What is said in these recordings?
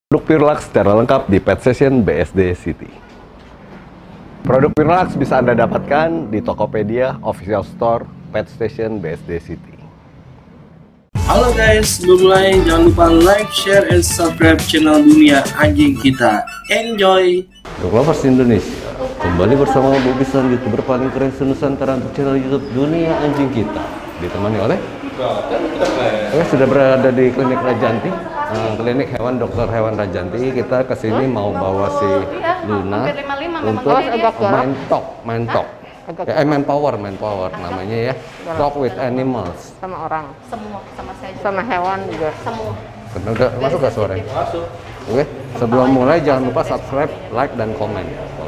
Produk Purelax secara lengkap di Pet Session BSD City. Produk Purelax bisa Anda dapatkan di Tokopedia, Official Store, Pet Station BSD City. Halo guys, sebelum mulai jangan lupa like, share, and subscribe channel Dunia Anjing Kita. Enjoy! Dog Lovers Indonesia, kembali bersama Bobby San, YouTuber paling keren se-Nusantara untuk channel YouTube Dunia Anjing Kita. Ditemani oleh sudah berada di klinik Rajanti, klinik hewan dokter hewan Rajanti. Kita kesini mau bawa si Luna untuk main talk, main power namanya ya, talk with animals, sama orang, Semua sama saya juga. sama hewan juga. Semua. udah masuk gak suaranya? Masuk. Oke, sebelum mulai jangan lupa subscribe, like, dan komen.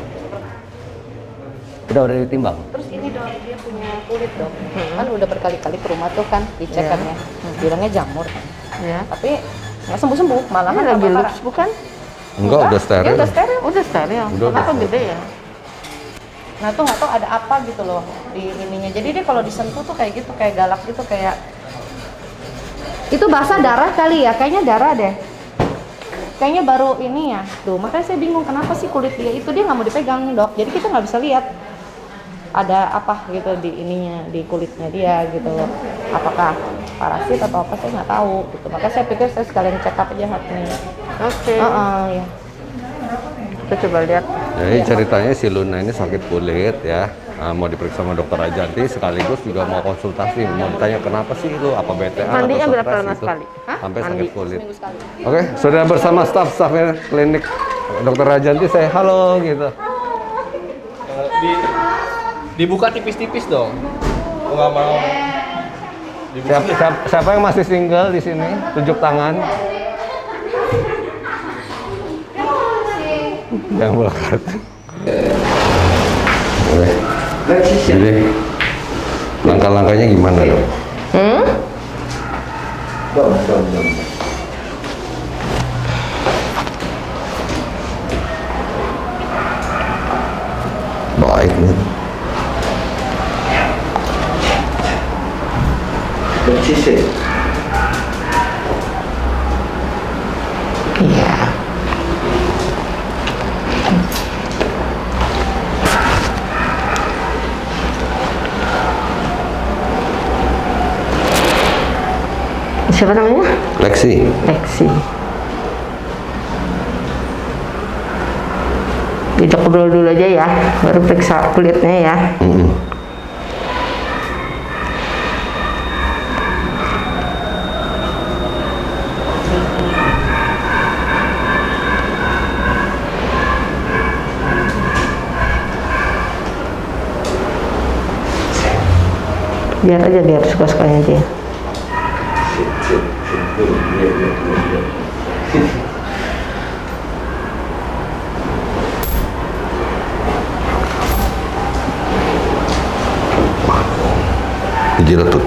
Udah ditimbang. Terus ini dong, dia punya kulit dong. Kan udah berkali-kali ke rumah tuh kan dicek kan ya. Bilangnya jamur kan. Ya. Tapi nggak sembuh-sembuh, malah Ini lagi lux bukan? Enggak, udah steril. Dia udah steril. Udah steril. Udah Kenapa steril. gede ya? Nah tuh nggak tahu ada apa gitu loh di ininya. Jadi dia kalau disentuh tuh kayak gitu, kayak galak gitu, kayak itu basah darah kali ya, kayaknya darah deh. Kayaknya baru ini ya. Tuh makanya saya bingung kenapa sih kulit dia itu dia nggak mau dipegang dok. Jadi kita nggak bisa lihat ada apa gitu di ininya, di kulitnya dia gitu loh. Apakah parasit atau apa saya nggak tahu gitu. Makanya saya pikir saya sekalian check up aja hatinya. Oke. Ya. Kita coba lihat. Jadi ceritanya si Luna ini sakit kulit ya. Mau diperiksa sama dokter Rajanti, sekaligus juga mau konsultasi, mau ditanya kenapa sih itu, apa BTA Mandinya atau berapa stres lama gitu, sekali? sampai Mandi sakit kulit. Seminggu sekali. Oke, sudah bersama staf-stafnya klinik dokter Rajanti, saya halo gitu. Dibuka tipis-tipis dong. Nggak mau. Siapa yang masih single di sini? Tunjuk tangan. Yang melekat. Jadi langkah-langkahnya gimana dong? Baik nih. Iya. Siapa namanya? Lexi. Lexi. Kita ngobrol dulu aja ya, baru periksa kulitnya ya. Biar aja, biar suka-sukanya dia. Jilat tuh.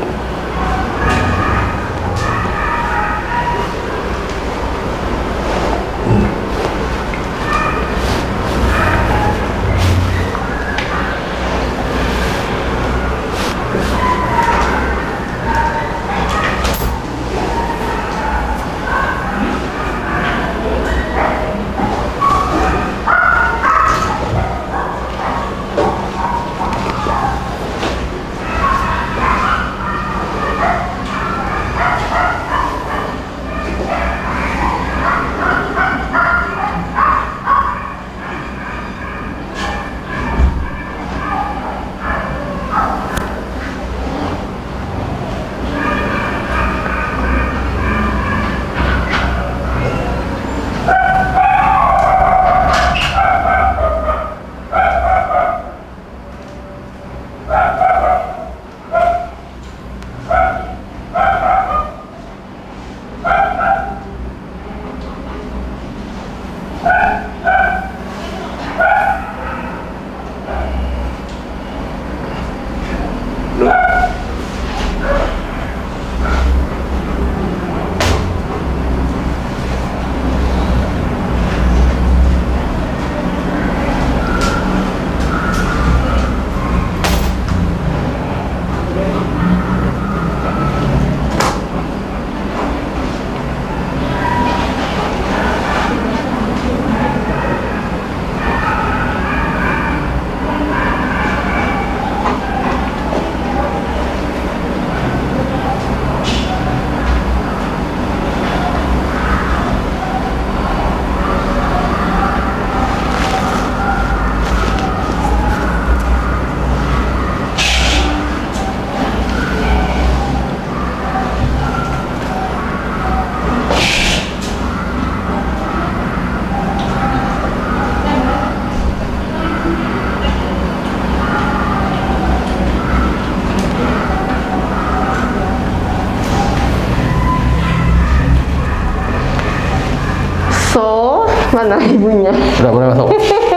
So, mana ibunya? Udah boleh masuk.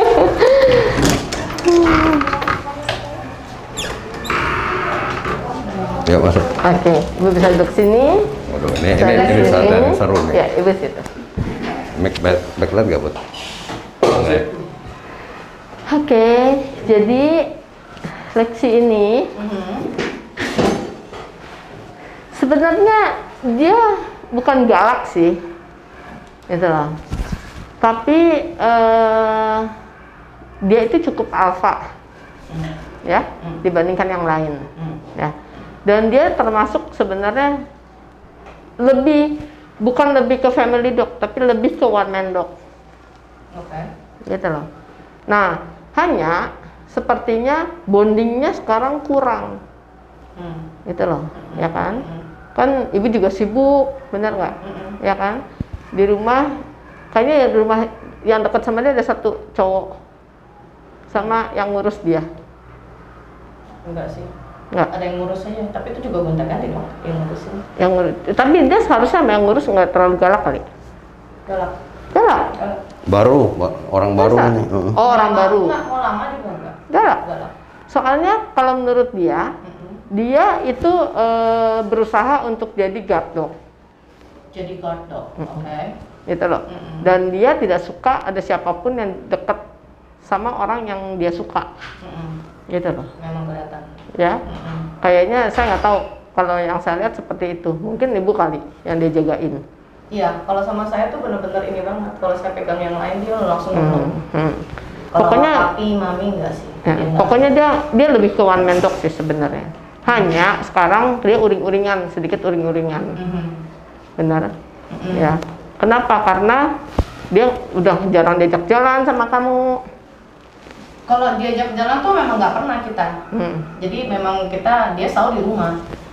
Yuk masuk. Oke, ibu bisa duduk sini. Waduh, ini santai, seru nih. Ya, ibu situ. Backlight gak, Bud? Enggak ya? Oke, jadi Lexi ini sebenarnya dia bukan galak sih, gitu loh. Tapi dia itu cukup alfa, ya, dibandingkan yang lain, ya. Dan dia termasuk sebenarnya bukan lebih ke family dog, tapi lebih ke one man dog. Oke. Gitu loh. Nah, hanya sepertinya bondingnya sekarang kurang. Gitu loh, ya kan? Kan ibu juga sibuk, benar nggak? Ya kan? Di rumah, kayaknya di rumah yang dekat sama dia ada satu cowok sama yang ngurus dia. Enggak sih. Nggak. Ada yang ngurus aja, tapi itu juga gonta-ganti dong yang ngurusin. Yang ngurus, tapi dia seharusnya sama yang ngurus nggak terlalu galak kali. Galak. Galak. Baru, orang baru Masa? ini. Oh, orang baru. Enggak, mau lama juga enggak. Galak. Galak. Soalnya kalau menurut dia, dia itu berusaha untuk jadi guard dog. Jadi guard dog. Oke. Gitu loh. Dan dia tidak suka ada siapapun yang dekat sama orang yang dia suka. Gitu loh. Memang kelihatan. Ya. Kayaknya saya nggak tahu kalau yang saya lihat seperti itu. Mungkin ibu kali yang dia jagain. Iya, kalau sama saya tuh bener-bener ini banget. Kalau saya pegang yang lain dia langsung nunduk. Kalau Pokoknya papi, mami enggak sih. ya, Dia enggak. pokoknya dia lebih ke one man dog sih sebenarnya. Hanya sekarang dia uring-uringan, sedikit uring-uringan. Benar? Ya. Kenapa? Karena dia udah jarang diajak jalan sama kamu. Kalau diajak jalan tuh memang nggak pernah kita. Jadi memang dia selalu di rumah.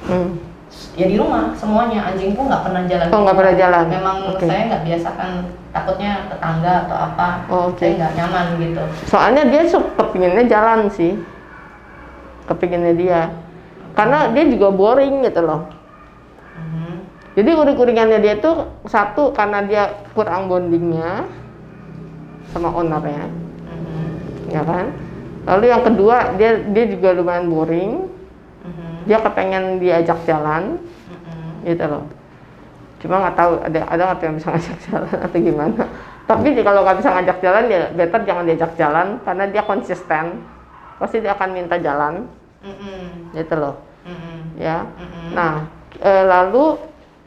Ya di rumah semuanya, anjingku nggak pernah jalan. Oh, nggak pernah jalan. Memang Oke. saya nggak biasakan, takutnya tetangga atau apa. Oh, oke. Saya nggak nyaman gitu. Soalnya dia kepinginnya jalan sih, kepinginnya dia, karena dia juga boring gitu loh. Jadi uring-uringannya dia tuh satu karena dia kurang bondingnya sama ownernya, ya kan. Lalu yang kedua dia juga lumayan boring, dia kepengen diajak jalan, gitu loh. Cuma nggak tahu ada nggak tuh yang bisa ngajak jalan atau gimana. Tapi kalau nggak bisa ngajak jalan ya better jangan diajak jalan karena dia konsisten, pasti dia akan minta jalan, gitu loh. Ya. Nah lalu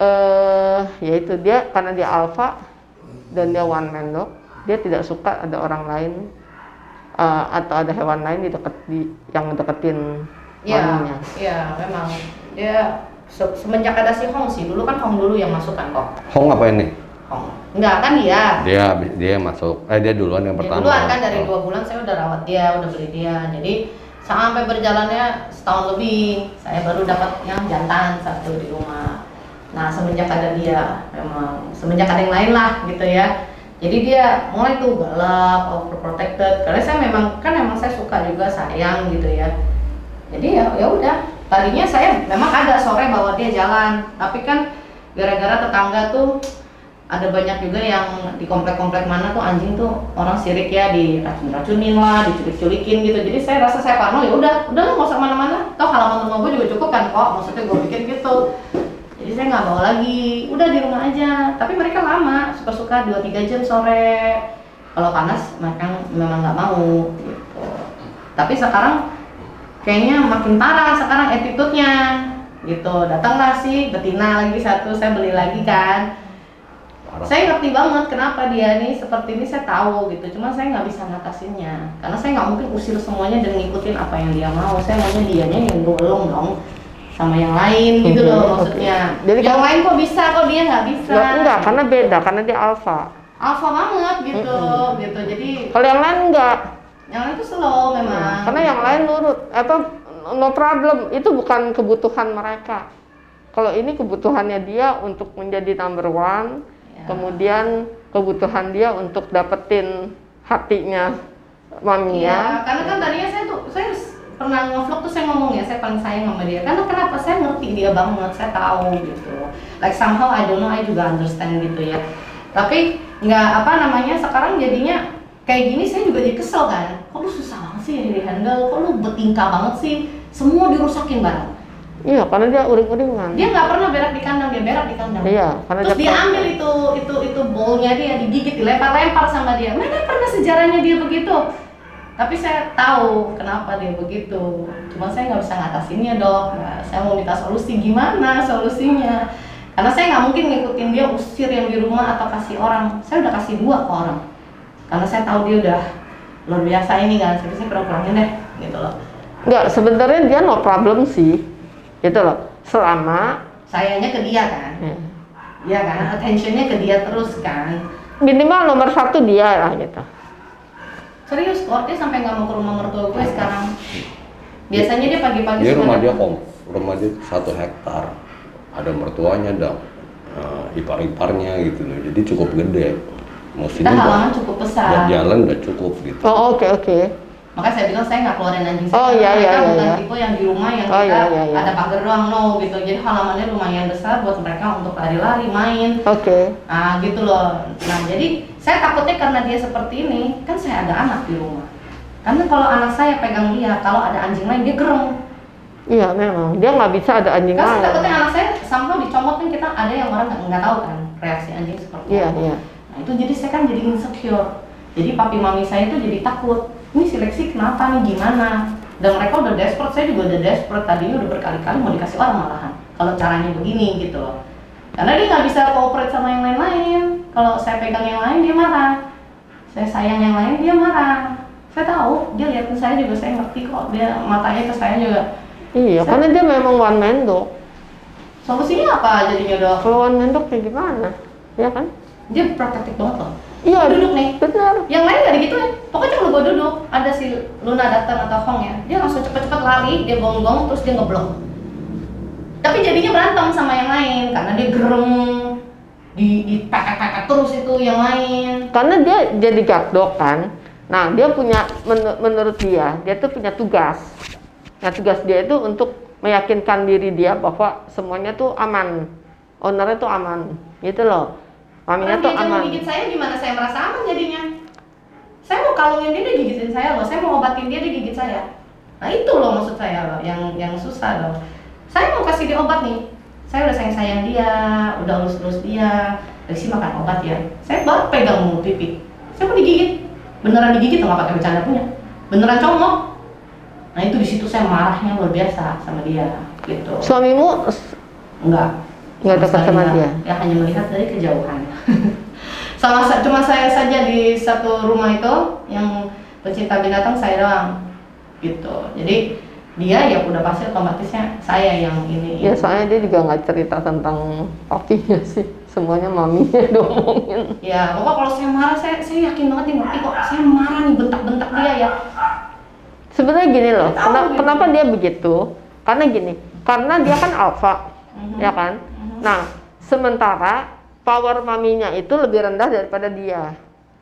yaitu dia karena dia alpha dan dia one man dog, dia tidak suka ada orang lain atau ada hewan lain yang deketin maminya. Iya, memang dia semenjak ada si Hong sih, dulu kan Hong dulu yang masukkan kok. Hong apa ini? Hong, enggak kan dia. Dia masuk. Dia duluan yang Dia pertama. duluan kan dari 2 bulan saya udah rawat dia, udah beli dia. Jadi sampai berjalannya setahun lebih, saya baru dapat yang jantan satu di rumah. Nah semenjak ada dia, memang semenjak ada yang lain lah gitu ya. Jadi dia mulai tuh galak, overprotected. Karena saya memang saya suka juga sayang gitu ya. Jadi ya udah. Tadinya saya memang ada sore bawa dia jalan, tapi kan gara-gara tetangga tuh ada banyak juga yang di komplek-komplek mana tuh anjing tuh orang sirik ya, diracun-racunin lah, diculik-culikin gitu. Jadi saya rasa saya parno, ya udah lah nggak usah kemana-mana. Toh halaman rumah gue juga cukup kan kok, maksudnya gue bikin gitu. Jadi saya nggak bawa lagi, udah di rumah aja. Tapi mereka lama, suka-suka 2-3 jam sore. Kalau panas mereka memang nggak mau gitu. Tapi sekarang kayaknya makin parah sekarang attitude-nya gitu. Datanglah sih betina lagi satu, saya beli lagi kan. Parah. Saya ngerti banget kenapa dia nih seperti ini, saya tahu gitu. Cuma saya nggak bisa ngatasinnya karena saya nggak mungkin usir semuanya dan ngikutin apa yang dia mau. Saya maunya dianya yang nulung dong sama yang lain gitu loh maksudnya. Jadi yang kalau- lain kok bisa, kok dia nggak bisa. Enggak, karena beda, karena dia alpha. Alpha banget gitu gitu. Jadi Kalau yang lain enggak. yang lain tuh slow memang. Karena yang lain nurut atau no problem, itu bukan kebutuhan mereka. Kalau ini kebutuhannya dia untuk menjadi number one, kemudian kebutuhan dia untuk dapetin hatinya Iya, maminya. karena kan tadinya saya pernah nge-vlog tuh saya ngomong ya, saya paling sayang sama dia. Karena kenapa? Saya ngerti dia banget, saya tahu gitu. Like somehow I don't know, I juga understand gitu ya. Tapi nggak apa namanya, sekarang jadinya kayak gini saya juga jadi kesel kan. Kok lu susah banget sih di handle, kok lu bertingkah banget sih, semua dirusakin barang. Iya, karena dia uring-uringan. Dia nggak pernah berak di kandang, dia berak di kandang. Iya, karena terus dia ambil itu bowlnya dia, digigit, dilempar-lempar sama dia. Mana pernah sejarahnya dia begitu? Tapi saya tahu kenapa dia begitu. Cuma saya nggak bisa ngatasinnya, Dok. Nah, saya mau minta solusi, gimana solusinya? Karena saya nggak mungkin ngikutin dia, usir yang di rumah atau kasih orang. Saya udah kasih 2 ke orang. Karena saya tahu dia udah luar biasa ini kan. Saya bisa kurang-kurangin deh, gitu loh. Enggak, sebenarnya dia no problem sih. Gitu loh. Selama Sayangnya ke dia kan. Iya kan, attentionnya ke dia terus kan. minimal nomor 1 dia lah gitu. Serius kok, dia sampai nggak mau ke rumah mertua gue sekarang. Biasanya dia pagi-pagi Dia rumah dia datang. rumah dia 1 hektar. Ada mertuanya, ada ipar-iparnya gitu loh. Jadi cukup gede. Kita Maksudnya halaman cukup besar. buat jalan udah cukup gitu. Oh, oke. Makanya saya bilang saya nggak keluarin anjing Oh, saya. iya, Mereka iya, bukan iya. tipe yang di rumah yang Oh, kita iya, iya. ada pagar doang, no gitu. Jadi halamannya lumayan besar buat mereka untuk lari-lari, main. Oke. Ah gitu loh. Nah jadi saya takutnya karena dia seperti ini, kan saya ada anak di rumah. Karena kalau anak saya pegang dia, kalau ada anjing lain dia gereng. Iya, memang. Dia nggak bisa ada anjing Kan saya lain. takutnya anak saya somehow dicomot, kan kita ada yang orang nggak tahu kan reaksi anjing seperti Iya, apa. iya. Nah itu jadi saya kan jadi insecure. Jadi papi mami saya itu jadi takut. Ini si Lexi kenapa nih, gimana? Dan mereka udah desperate, saya juga udah desperate. Tadinya udah berkali-kali mau dikasih orang malahan. Kalau caranya begini gitu loh. Karena dia nggak bisa cooperate sama yang lain-lain. Kalau saya pegang yang lain dia marah. Saya sayang yang lain dia marah. Saya tahu, dia liatin saya juga, saya ngerti kok. Dia matanya ke saya juga. Iya, karena dia memang one man dog. Solusinya apa jadinya, Dok? Kalau one man dog kayak gimana? Ya kan? Dia protektif banget loh. Iya, Duduk nih. benar. Yang lain nggak digituin. Pokoknya kalau gue duduk, ada si Luna datang atau Hong ya, dia langsung cepet-cepet lari, dia gonggong, terus dia ngeblok. Tapi jadinya berantem sama yang lain karena dia gerem, dipepet-pepet terus itu yang lain. Karena dia jadi guard dog kan. Nah, dia punya menurut dia tuh punya tugas. Nah, tugas dia itu untuk meyakinkan diri dia bahwa semuanya tuh aman. Ownernya tuh aman. Gitu loh. Maminya tuh Orang dia mau aman. gigit saya, gimana saya merasa aman jadinya? Saya mau kalungin dia gigitin saya loh. Saya mau obatin dia gigit saya. Nah itu loh maksud saya loh, yang susah loh. Saya mau kasih dia obat nih. Saya udah sayang dia, udah elus-elus dia. Lexi makan obat ya. Saya baru pegang pipi. Saya mau digigit. Beneran digigit, nggak pakai bercanda punya. Beneran comok. Nah itu di situ saya marahnya luar biasa sama dia, gitu. Suamimu Enggak dekat sama Saya- dia? Ya hanya melihat dari kejauhan. Cuma saya saja di satu rumah itu yang pencinta binatang saya doang, gitu. Jadi dia ya udah pasti otomatisnya saya yang ini. Ya, soalnya dia juga nggak cerita tentang papinya sih. Semuanya maminya diomongin. Ya, pokoknya kalau saya marah saya yakin banget dia ngerti kok. Saya marah nih bentak-bentak dia ya. Sebenarnya gini loh, Tahu gitu. kenapa dia begitu? Karena gini, karena dia kan alpha, ya kan? Nah, sementara power maminya itu lebih rendah daripada dia.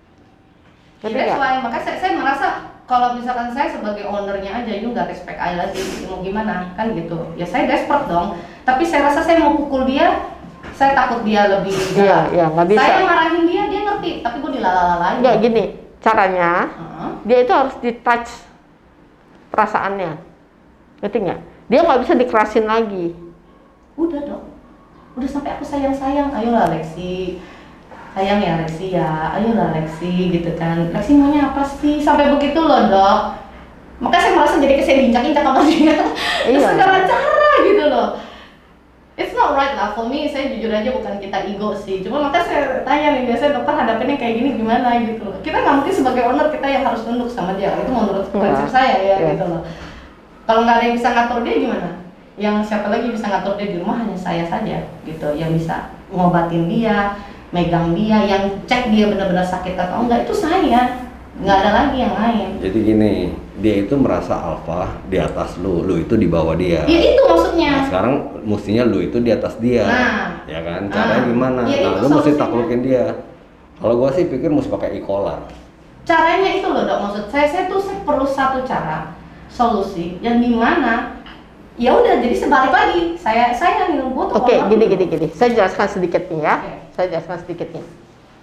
Ngerti That's nggak? why, makanya saya merasa kalau misalkan saya sebagai ownernya aja, you nggak respect I lagi, mau gimana kan gitu. Ya saya desperate dong. Tapi saya rasa saya mau pukul dia, saya takut dia lebih. Iya, nggak bisa. Saya marahin dia, dia ngerti. Tapi gue dilalalain. Nggak gini, caranya Heeh. dia itu harus di-touch perasaannya. Ngerti nggak? Dia nggak bisa dikerasin lagi. Udah dong. Udah sampai aku sayang-sayang. Ayolah Lexi. Sayang ya Lexi ya. Ayolah Lexi gitu kan. Lexi maunya apa sih? Sampai begitu loh, Dok. Makanya saya merasa jadi saya diinjak-injak sama dia. Iya. Segala cara gitu loh. It's not right lah, for me, saya jujur aja bukan kita ego sih. Cuma makanya saya tanya nih, biasanya dokter hadapinnya kayak gini gimana gitu loh. Kita nggak mungkin sebagai owner kita yang harus tunduk sama dia. Itu menurut prinsip saya ya Iya. gitu loh. Kalau nggak ada yang bisa ngatur dia gimana? Yang siapa lagi bisa ngatur dia di rumah hanya saya saja gitu. Yang bisa ngobatin dia, megang dia, yang cek dia benar-benar sakit atau enggak itu saya. Nggak ada lagi yang lain. Jadi gini, dia itu merasa alfa di atas lu itu di bawah dia. Ya itu maksudnya. Nah, sekarang mestinya lu itu di atas dia. Nah. Ya kan? Caranya gimana? Ya, Nah, itu lu mesti solusinya. taklukin dia. Kalau gua sih pikir mesti pakai e-collar. Caranya itu loh Dok, maksud saya perlu satu cara solusi yang dimana ya udah jadi sebalik lagi saya minum butuh Oke, gini. Saya jelaskan sedikit nih ya. Oke. Saya jelaskan sedikit nih.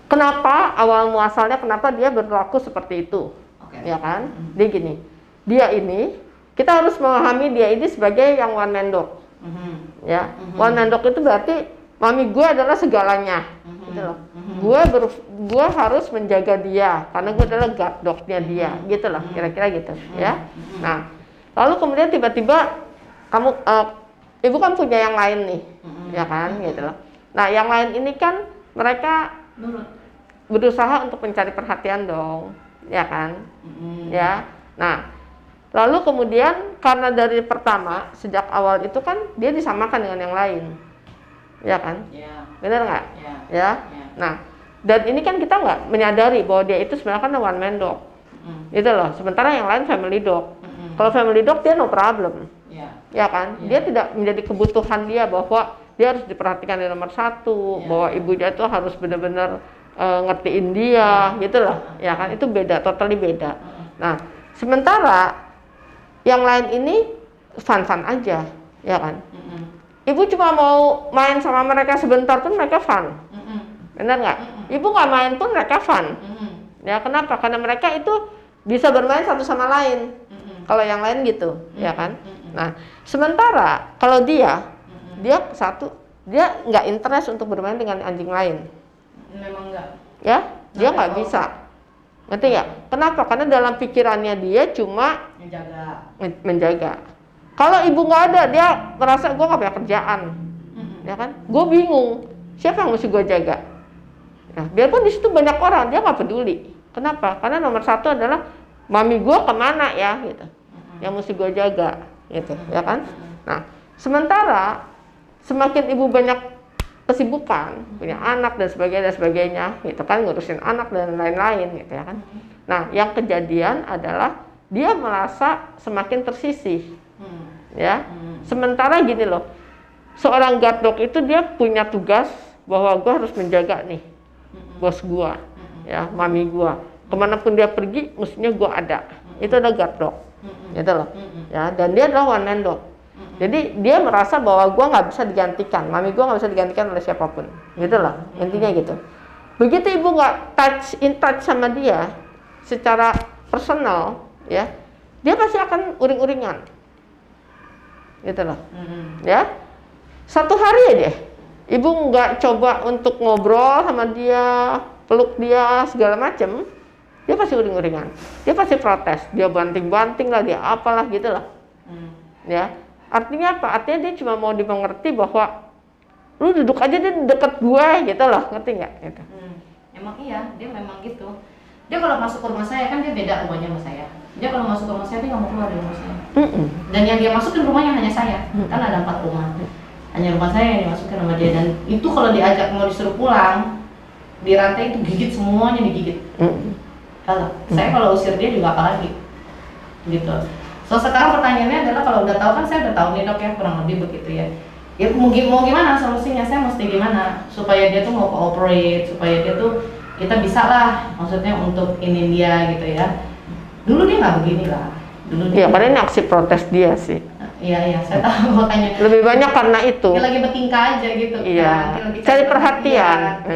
kenapa awal muasalnya, kenapa dia berlaku seperti itu, ya kan? Dia gini, dia ini kita harus memahami dia ini sebagai yang one man dog, ya. One man dog itu berarti mami gue adalah segalanya, gitu loh. Gue harus menjaga dia karena gue adalah guard dognya dia, gitu loh, kira-kira gitu, ya. Nah, lalu kemudian tiba-tiba kamu, ibu kan punya yang lain nih, ya kan, gitu loh. Nah, yang lain ini kan mereka berusaha untuk mencari perhatian dong, ya kan, ya. Nah, lalu kemudian karena dari pertama sejak awal itu kan dia disamakan dengan yang lain, ya kan, benar nggak, ya. Nah, dan ini kan kita nggak menyadari bahwa dia itu sebenarnya kan one man dog, gitu loh. Sementara yang lain family dog. Kalau family dog dia no problem, ya kan, dia tidak menjadi kebutuhan dia bahwa dia harus diperhatikan di nomor satu, bahwa ibunya itu harus benar-benar ngertiin dia, gitu loh, ya kan, itu beda, totally beda. Nah, sementara yang lain ini fun-fun aja, ya kan. Ibu cuma mau main sama mereka sebentar pun mereka fun, benar nggak? Ibu nggak main pun mereka fun, ya kenapa? Karena mereka itu bisa bermain satu sama lain. Kalau yang lain gitu, ya kan. Nah, sementara kalau dia nggak interest untuk bermain dengan anjing lain. Memang enggak. Ya, dia nggak bisa. Ngerti nggak? Kenapa? Karena dalam pikirannya dia cuma menjaga. Kalau ibu nggak ada, dia merasa gue nggak punya kerjaan, ya kan? Gue bingung, siapa yang mesti gue jaga? Nah, biarpun di situ banyak orang, dia nggak peduli. Kenapa? Karena nomor satu adalah mami gue kemana ya, gitu. Yang mesti gue jaga, gitu, ya kan? Nah, sementara semakin ibu banyak kesibukan, punya anak dan sebagainya, gitu kan, ngurusin anak dan lain-lain, gitu ya kan. Nah, yang kejadian adalah dia merasa semakin tersisih, ya. Sementara gini loh, seorang guard dog itu dia punya tugas bahwa gue harus menjaga nih bos gue, ya, mami gue. Kemanapun dia pergi, mestinya gue ada. Itu ada guard dog, gitu loh, ya. Dan dia adalah one man dog. Jadi dia merasa bahwa gue nggak bisa digantikan, mami gue nggak bisa digantikan oleh siapapun, gitu loh, intinya gitu. Begitu ibu nggak in touch sama dia secara personal, ya, dia pasti akan uring-uringan, gitu loh, ya. Satu hari aja, ibu nggak coba untuk ngobrol sama dia, peluk dia segala macem, dia pasti uring-uringan, dia pasti protes, dia banting-banting lah, dia apalah gitu loh, ya. Artinya apa? Artinya dia cuma mau dimengerti bahwa lu duduk aja di deket gue, gitu loh, ngerti nggak? Gitu. Emang iya, dia memang gitu. Dia kalau masuk ke rumah saya kan dia beda rumahnya sama saya. Dia kalau masuk ke rumah saya dia nggak mau keluar dari rumah saya. Dan yang dia masukin rumahnya hanya saya. Kan ada 4 rumah. Hanya rumah saya yang dimasukin sama dia. Dan itu kalau diajak mau disuruh pulang, di rantai itu gigit, semuanya digigit. Kalau saya kalau usir dia juga apalagi, gitu. So sekarang pertanyaannya adalah kalau udah tahu kan saya udah tahu nih dok ya, kurang lebih begitu ya. Ya mau gimana solusinya, saya mesti gimana supaya dia tuh mau cooperate, supaya dia tuh kita bisa lah, maksudnya untuk ini dia gitu ya. Dulu dia nggak begini lah. Iya, karena ini aksi protes dia sih. Iya, saya tahu makanya. Lebih banyak karena itu. Dia lagi bertingkah aja gitu. Iya. Kan. Cari perhatian.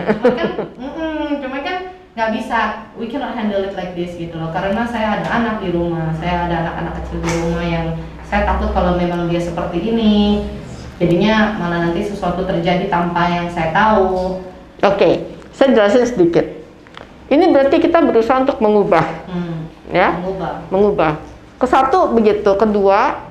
Cuma kan nggak bisa, we cannot handle it like this gitu loh. Karena saya ada anak di rumah, saya ada anak-anak kecil di rumah yang saya takut kalau memang dia seperti ini, jadinya malah nanti sesuatu terjadi tanpa yang saya tahu. Oke, saya jelasin sedikit. Ini berarti kita berusaha untuk mengubah, ya, mengubah. Kesatu begitu, kedua,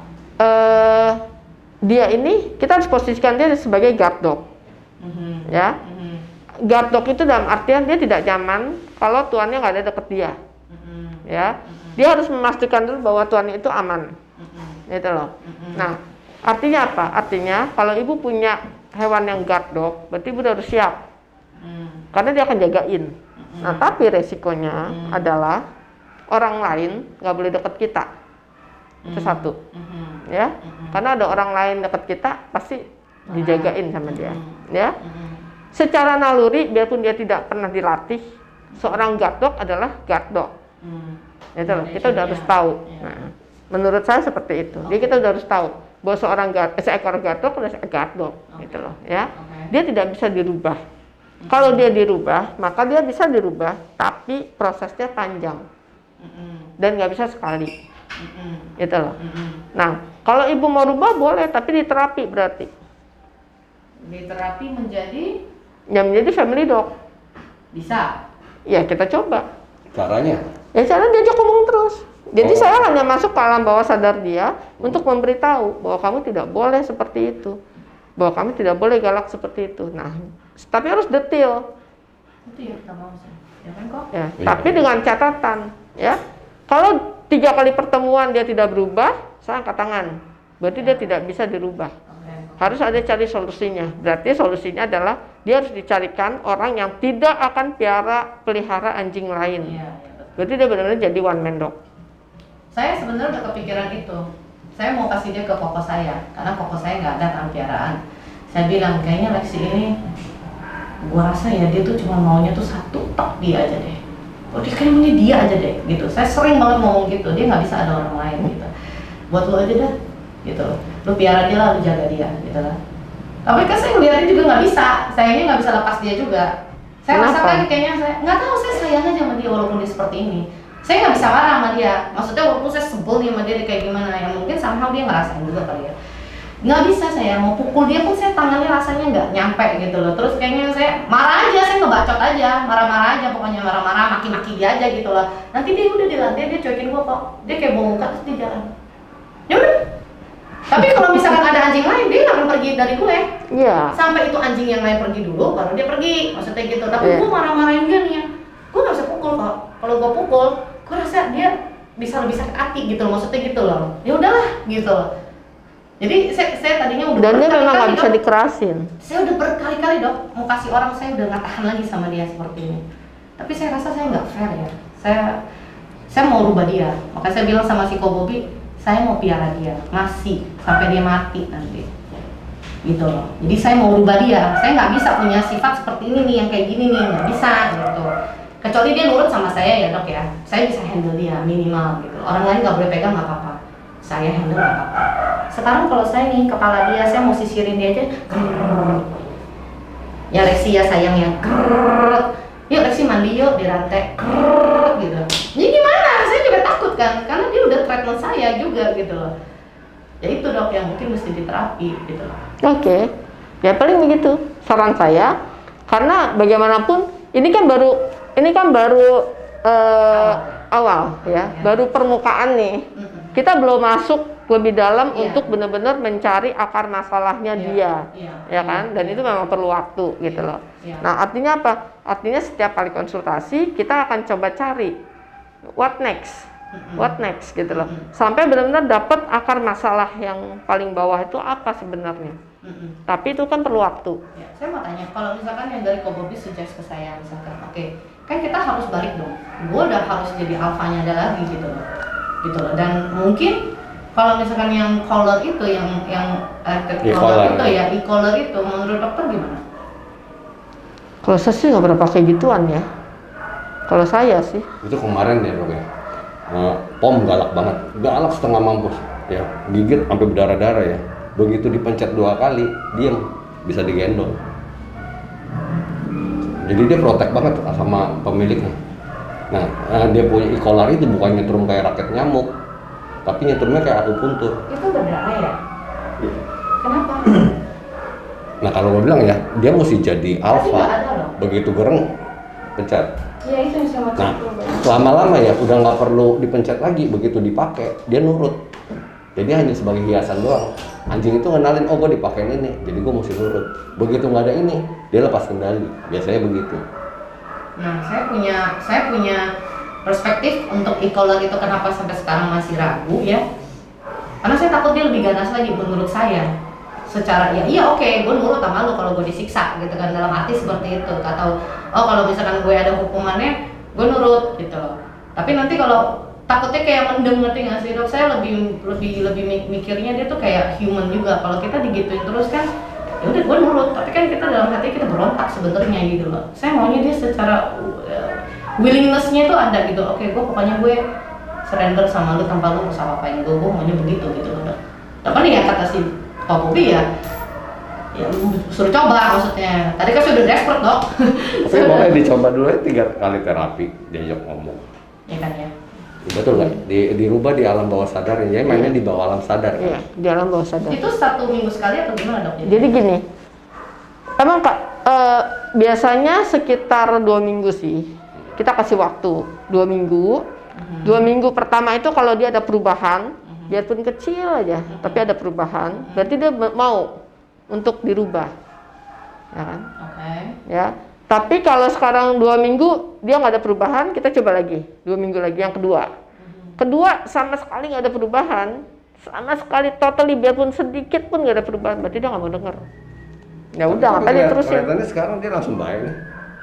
dia ini kita harus posisikan dia sebagai guard dog, ya. Guard dog itu dalam artian dia tidak nyaman kalau tuannya nggak ada deket dia, ya. Dia harus memastikan dulu bahwa tuannya itu aman, gitu loh. Nah, artinya apa? Artinya kalau ibu punya hewan yang guard dog, berarti ibu harus siap, karena dia akan jagain. Nah, tapi resikonya adalah orang lain nggak boleh deket kita, itu satu, ya. Karena ada orang lain deket kita pasti dijagain sama dia, ya. Secara naluri, biarpun dia tidak pernah dilatih, seorang guard dog adalah guard dog. Itu loh, kita udah harus tahu. Nah, menurut saya seperti itu. Jadi kita udah harus tahu bahwa seekor guard dog adalah guard dog, gitu loh, ya. Dia tidak bisa dirubah. Kalau dia dirubah, maka dia bisa dirubah, tapi prosesnya panjang dan nggak bisa sekali, gitu loh. Nah, kalau ibu mau rubah boleh, tapi diterapi berarti. Diterapi menjadi? Ya menjadi family doc. Bisa? Ya kita coba. Caranya? Ya cara diajak ngomong terus. Jadi saya hanya masuk ke alam bawah sadar dia untuk memberitahu bahwa kamu tidak boleh seperti itu, bahwa kamu tidak boleh galak seperti itu. Nah, tapi harus detail. Itu ya kita mau sih. Ya kan kok? Ya, tapi dengan catatan, ya. Kalau 3 kali pertemuan dia tidak berubah, saya angkat tangan. Berarti dia tidak bisa dirubah. Harus ada cari solusinya. Berarti solusinya adalah dia harus dicarikan orang yang tidak akan pelihara anjing lain. Berarti dia benar-benar jadi one man dog. Saya sebenarnya udah kepikiran itu. Saya mau kasih dia ke koko saya, karena koko saya nggak ada peliharaan. Saya bilang kayaknya Lexi ini, gua rasa ya dia tuh cuma maunya tuh satu, tok dia aja deh. Oh dia kayaknya dia aja deh, gitu. Saya sering banget ngomong gitu. Dia nggak bisa ada orang lain gitu. Buat lo aja dah, gitu. Lu piara dia lah, lu jaga dia, gitu lah. Tapi kan saya ngeliatin juga nggak bisa. Sayangnya nggak bisa lepas dia juga. Saya rasakan kayaknya saya nggak tahu, saya sayang aja sama dia walaupun dia seperti ini. Saya nggak bisa marah sama dia. Maksudnya walaupun saya sebel nih sama dia kayak gimana, ya mungkin somehow dia ngerasain juga kali ya. Nggak bisa saya mau pukul dia pun saya tangannya rasanya nggak nyampe gitu loh. Terus kayaknya saya marah aja, saya ngebacot aja, marah-marah aja, pokoknya marah-marah, maki-maki dia aja gitu loh. Nanti dia udah di lantai, dia cuekin gua kok. Dia kayak bawa muka terus dia jalan. Ya udah. Tapi kalau misalkan ada anjing lain, dia nggak akan pergi dari gue. Iya. Sampai itu anjing yang lain pergi dulu, baru dia pergi. Maksudnya gitu. Tapi gue marah-marahin dia nih ya. Gue nggak bisa pukul kok. Kalau gue pukul, gue rasa dia bisa lebih sakit hati gitu loh. Maksudnya gitu loh. Ya udahlah gitu loh. Jadi saya tadinya udah. Dan dia memang nggak bisa dikerasin. Saya udah berkali-kali dok mau kasih orang, saya udah nggak tahan lagi sama dia seperti ini. Tapi saya rasa saya nggak fair ya. Saya mau rubah dia. Makanya saya bilang sama si Ko Bobby, saya mau piara dia, masih sampai dia mati nanti, gitu loh. Jadi saya mau rubah dia. Saya nggak bisa punya sifat seperti ini nih, yang kayak gini nih, nggak bisa gitu. Kecuali dia nurut sama saya ya dok ya. Saya bisa handle dia minimal gitu. Orang lain nggak boleh pegang nggak apa-apa. Saya handle nggak apa-apa. Sekarang kalau saya nih kepala dia, saya mau sisirin dia aja. Ya Lexi ya sayang ya. Yuk Lexi mandi yuk di rantai. Gitu. Ini gimana? Saya juga takut kan, karena dia udah treatment saya juga gitu loh. Ya itu dok yang mungkin mesti diterapi gitu loh. Oke. Ya paling begitu saran saya, karena bagaimanapun ini kan baru awal ya, baru permukaan nih. Kita belum masuk lebih dalam untuk benar-benar mencari akar masalahnya dia, ya kan? Dan itu memang perlu waktu gitu loh. Nah artinya apa? Artinya setiap kali konsultasi kita akan coba cari what next gitu loh, sampai benar-benar dapat akar masalah yang paling bawah itu apa sebenarnya. Tapi itu kan perlu waktu. Ya, saya mau tanya, kalau misalkan yang dari Ko Bobby suggest ke saya misalkan, oke, kan kita harus balik dong. Gue udah harus jadi alfanya ada lagi gitu loh. Dan mungkin kalau misalkan yang collar itu, yang collar itu ya, e-collar itu, menurut dokter gimana? Kalau saya sih nggak pernah pakai gituan ya. Kalau saya sih. Itu kemarin ya dok ya. Pom galak banget, galak setengah mampus ya, gigit sampai berdarah-darah ya. Begitu dipencet 2 kali, diam, bisa digendong. Jadi dia protek banget sama pemiliknya. Nah, dia punya e-collar itu bukan nyetrum kayak raket nyamuk, tapi nyetrumnya kayak akupuntur. Itu berdarah ya? Iya. Kenapa? Nah kalau gue bilang ya, dia mesti jadi alfa. Begitu gereng, pencet. Iya itu yang saya mau Nah, lama-lama ya udah nggak perlu dipencet lagi, begitu dipakai dia nurut. Jadi hanya sebagai hiasan doang. Anjing itu ngenalin, oh gue dipakein ini, jadi gue mesti nurut. Begitu nggak ada ini, dia lepas kendali. Biasanya begitu. Nah, saya punya perspektif untuk e-collar itu kenapa sampai sekarang masih ragu ya. Karena saya takut dia lebih ganas lagi menurut saya. Secara ya iya oke, gue nurut sama lu kalau gue disiksa gitu kan, dalam arti seperti itu. Atau oh kalau misalkan gue ada hukumannya, gue nurut gitu loh. Tapi nanti kalau takutnya kayak mendem, ngerti nggak sih dok? Saya lebih mikirnya dia tuh kayak human juga. Kalau kita digituin terus kan, ya udah gue nurut. Tapi kan kita dalam hati kita berontak sebenarnya gitu loh. Saya maunya dia secara willingness-nya itu ada gitu. Oke, pokoknya gue surrender sama lu tanpa lu usah apain gue maunya begitu gitu loh dok. Tapi ya kata si Ko Bobby ya, Ya, suruh coba maksudnya. Tadi kan sudah expert dok. Tapi boleh dicoba dulu ya 3 kali terapi diajak ngomong. Ya kan ya. Betul nggak? Dirubah di alam bawah sadar, ya mainnya di bawah alam sadar kan? Iya, di alam bawah sadar. Itu 1 minggu sekali atau gimana dok? Jadi gini, emang Kak, biasanya sekitar 2 minggu sih. Kita kasih waktu 2 minggu. 2 minggu pertama itu kalau dia ada perubahan, biarpun kecil aja, tapi ada perubahan, berarti dia mau untuk dirubah, ya kan? Oke. Ya. Tapi kalau sekarang 2 minggu dia nggak ada perubahan, kita coba lagi 2 minggu lagi yang kedua. Kedua sama sekali nggak ada perubahan, sama sekali totally biarpun sedikit pun nggak ada perubahan, berarti dia nggak mau denger. Ya udah, ngapain diterusin? Kelihatannya sekarang dia langsung baik nih.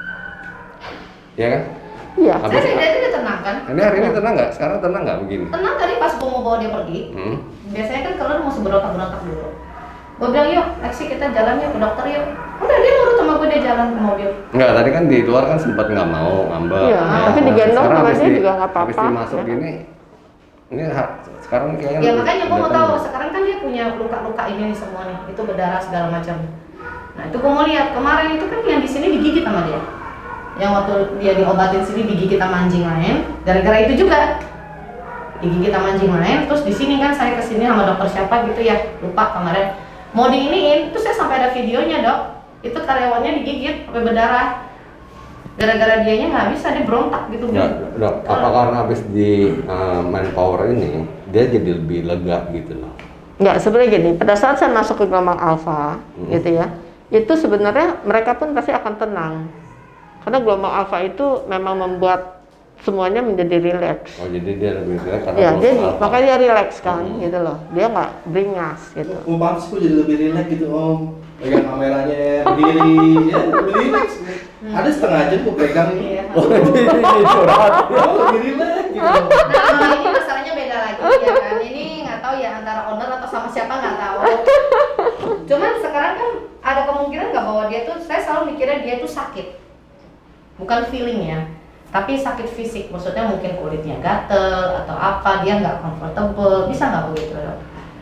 Ya kan? Iya. Habis, Saya udah tenang kan? ini hari ini tenang nggak? Sekarang tenang nggak begini? Tenang tadi pas gua mau bawa dia pergi. Biasanya kan kalau mau berontak-berontak dulu. Gue bilang yuk, Lexi kita jalan yuk ke dokter yuk. Udah dia nurut sama gue, dia jalan ke mobil. Enggak, tadi kan di luar kan sempat nggak mau ngambek. Iya, tapi digendong sekarang sama habis dia di- juga nggak apa-apa, Habis dimasuk ya. gini, ini sekarang kayaknya Ya udah- makanya gue udah mau tahu, tenang. sekarang kan dia punya luka-luka ini nih semua nih, itu berdarah segala macam. Nah itu gue mau lihat, kemarin itu kan yang di sini digigit sama dia. Yang waktu dia diobatin sini digigit sama anjing lain, gara-gara itu juga. Digigit sama anjing lain, terus di sini kan saya kesini sama dokter siapa gitu ya, lupa kemarin. Mau diiniin, terus saya sampai ada videonya dok. Itu karyawannya digigit sampai berdarah. Gara-gara dianya nggak bisa, dia berontak gitu. Ya, dok, apa karena habis di manpower ini dia jadi lebih lega gitu loh? Nggak, sebenarnya gini, pada saat saya masuk ke gelombang alfa, gitu ya, itu sebenarnya mereka pun pasti akan tenang. Karena gelombang alfa itu memang membuat semuanya menjadi rileks. Oh jadi dia lebih lega karena Ya, gelombang jadi alpha. makanya dia rileks kan, gitu loh. Dia nggak beringas gitu. Pantas kok jadi lebih rileks gitu om. Pegang kameranya berdiri, ya lebih rileks. Ada setengah jam gue pegang nih. Iya. Oh jadi curhat. Oh, lebih rileks gitu. Nah kalau ini masalahnya beda lagi ya kan. Ini nggak tahu ya antara owner atau sama siapa nggak tahu. Cuman sekarang kan ada kemungkinan nggak bahwa dia tuh, saya selalu mikirnya dia tuh sakit. Bukan feeling ya. Tapi sakit fisik, maksudnya mungkin kulitnya gatel atau apa, dia nggak comfortable, bisa nggak begitu dok?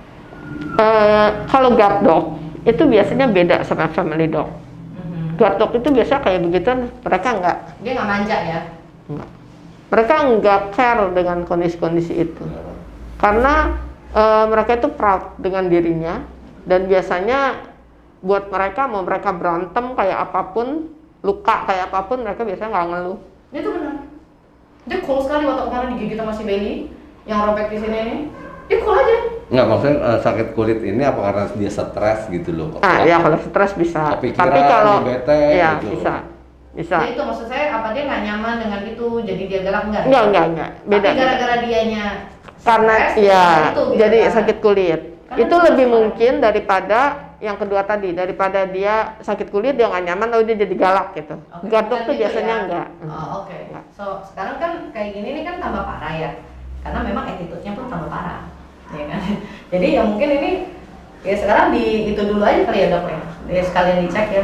Kalau guard dog itu biasanya beda sama family dog. Guard dog itu biasa kayak begitu, mereka nggak, Dia nggak manja ya? mereka nggak care dengan kondisi-kondisi itu, karena mereka itu proud dengan dirinya, dan biasanya buat mereka mau mereka berantem kayak apapun, luka kayak apapun, mereka biasanya nggak ngeluh. Itu benar. Dia cool sekali waktu kemarin digigit sama si Bailey yang robek di sini nih. Dia cool aja. Nggak, maksudnya sakit kulit ini apa karena dia stres gitu loh? Ya kalau stres bisa, Kepikiran, tapi kalau bete ya gitu. bisa. Nah, itu maksud saya, apa dia nggak nyaman dengan itu, jadi dia galak enggak? Enggak, beda. Tapi gara-gara dianya Karena stres, ya itu, gitu jadi kan? sakit kulit. Karena Itu itu lebih masalah. mungkin daripada yang kedua tadi, daripada dia sakit kulit dia nggak nyaman lalu dia jadi galak gitu. Oke, Guard dog bukan tuh gitu biasanya ya? enggak. Oh, oke. Enggak. So, sekarang kan kayak gini nih kan tambah parah ya. Karena memang attitude-nya pun tambah parah. Ya kan? Jadi ya mungkin ini ya sekarang di itu dulu aja kali ya dok ya. Sekalian dicek ya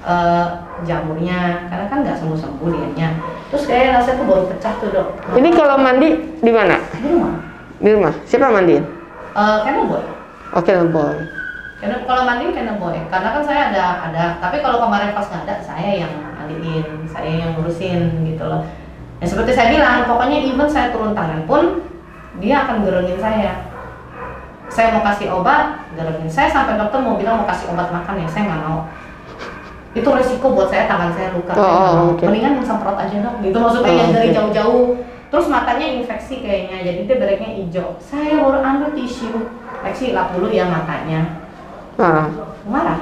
jamurnya, karena kan nggak sembuh-sembuh dianya. Terus kayak rasanya tuh baru pecah tuh dok. Ini kalau mandi di mana? Di rumah. Di rumah. Siapa mandiin? Kennel boy. Oke, boy. Kalau mandiin kennel boy. Karena kan saya ada. Tapi kalau kemarin pas nggak ada, saya yang mandiin, saya yang ngurusin gitu loh. Ya seperti saya bilang, pokoknya even saya turun tangan pun dia akan gerengin saya. Saya mau kasih obat, gerengin saya, sampai dokter mau bilang mau kasih obat makan ya, saya nggak mau. Itu resiko buat saya, tangan saya luka. Saya nggak mau. Oke. Mendingan yang semprot aja dok. Gitu maksudnya yang dari jauh-jauh. Terus matanya infeksi kayaknya, jadi dia bereknya hijau. Saya baru ambil tisu. Lexi lap dulu ya matanya. Nah, Marah.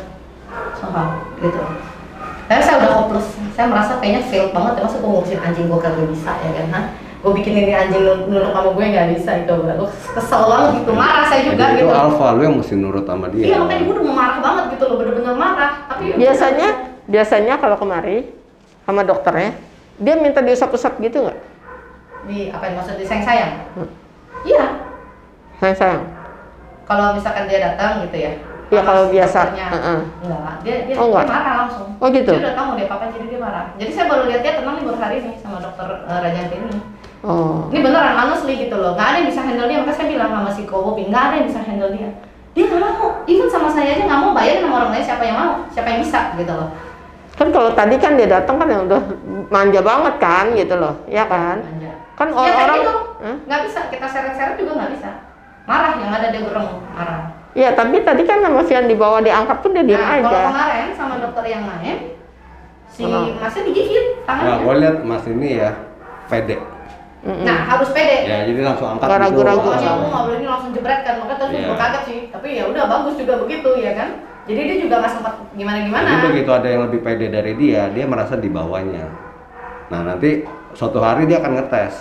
Soal gitu. Saya udah hopeless. Saya merasa kayaknya failed banget ya, masa gue ngurusin anjing gue kagak bisa ya kan. Gue bikin ini anjing nurut sama gue nggak bisa, itu gue kesel banget gitu, marah saya juga Jadi gitu. itu alpha, lu yang mesti nurut sama dia. Iya makanya gue udah mau marah banget gitu loh, bener-bener marah. Tapi biasanya kalau kemari sama dokternya, dia minta diusap-usap gitu nggak? di apa yang maksud disayang-sayang? Iya. Sayang. Kalau misalkan dia datang gitu ya. Ya, kalau biasa. Dokternya, enggak, dia Oh, enggak? marah langsung. Oh, gitu? Dia udah tahu dia apa jadi dia marah. Jadi saya baru lihat dia tenang nih baru hari ini sama dokter Rajanti ini. Oh. Ini beneran honestly gitu loh, nggak ada yang bisa handle dia. Makanya saya bilang sama si Kowopi, nggak ada yang bisa handle dia. Dia nggak mau, even sama saya aja nggak mau bayarin sama orang lain, siapa yang mau, siapa yang bisa gitu loh. Kan kalau tadi kan dia datang kan yang udah manja banget kan gitu loh, ya kan? Manja. Kan Ya kayak orang gitu, nggak bisa, kita seret-seret juga nggak bisa. Marah, yang ada dia gereng, marah. Iya, tapi tadi kan sama Vian dibawa diangkat pun dia diam Nah, aja. kalau kemarin sama dokter yang lain, si Masnya digigit Nah, tangannya. gue lihat Mas ini ya pede. Nah, harus pede. Ya, jadi langsung angkat Nggak gitu. ragu-ragu. Pokoknya aku nggak boleh ini langsung jebret kan, makanya tadi Iya. gue kaget sih. Tapi ya udah bagus juga begitu ya kan. Jadi dia juga nggak sempat gimana-gimana. Jadi begitu ada yang lebih pede dari dia merasa di bawahnya. Nah, nanti suatu hari dia akan ngetes.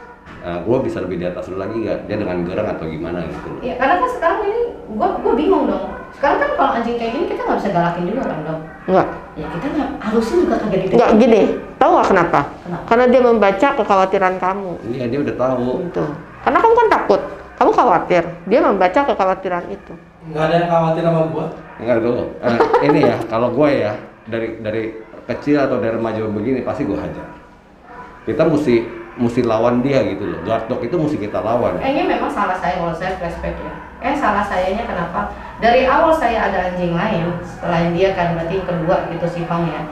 Gue bisa lebih di atas dulu lagi nggak? Dia dengan gerang atau gimana gitu. Iya, karena kan sekarang ini gue bingung dong. Sekarang kan kalau anjing kayak gini kita nggak bisa galakin juga kan dong. Enggak. Ya kita nggak harusnya juga kagak gitu. Enggak gini. Tahu nggak kenapa? Kenapa? Karena dia membaca kekhawatiran kamu. Iya, dia udah tahu. Gitu. Karena kamu kan takut. Kamu khawatir. Dia membaca kekhawatiran itu. Nggak ada yang khawatir sama gua. Enggak dulu. Ini ya, kalau gue ya dari kecil atau dari remaja begini pasti gue hajar. Kita mesti lawan dia gitu loh. Guard dog itu mesti kita lawan. Kayaknya memang salah saya kalau saya flashback ya. Salah sayanya kenapa? Dari awal saya ada anjing lain, selain dia kan berarti yang kedua gitu si Fang ya.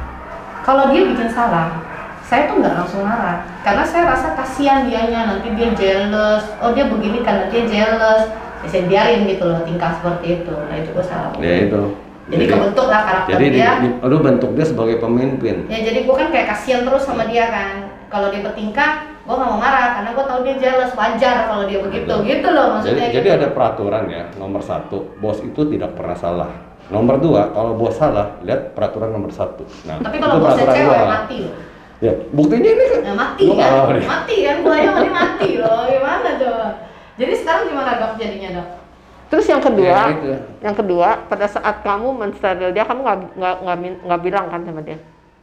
Kalau dia bikin salah, saya tuh nggak langsung marah. Karena saya rasa kasihan dianya, nanti dia jealous. Oh dia begini karena dia jealous. Ya, saya biarin gitu loh tingkah seperti itu. Nah itu gue salah. Ya itu. Jadi kebentuk lah karakter jadi dia. lu bentuk dia sebagai pemimpin. Ya jadi gue kan kayak kasihan terus sama dia kan. Kalau dia bertingkah, gue nggak mau marah karena gue tahu dia jealous, wajar kalau dia begitu, Betul. gitu loh maksudnya. Jadi ada peraturan ya. Nomor 1, bos itu tidak pernah salah. Nomor 2, kalau bos salah, lihat peraturan nomor 1. Nah, Tapi itu kalau bosnya peraturan cewek gua. mati loh. Ya, buktinya ini kan. Ya mati Gua kan, kalah sama dia. mati kan, gue aja dia mati loh, gimana coba? Jadi sekarang gimana dok jadinya dok? Terus yang kedua, Ya, itu. yang kedua pada saat kamu mensteril dia, kamu nggak bilang kan sama dia?